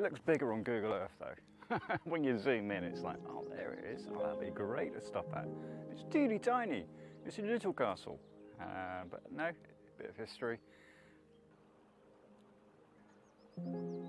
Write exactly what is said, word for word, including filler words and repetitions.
looks bigger on Google Earth though. When you zoom in, it's like, oh, there it is. Oh, that'd be great to stop at. It's teeny tiny. It's a little castle. Uh, but no, a bit of history.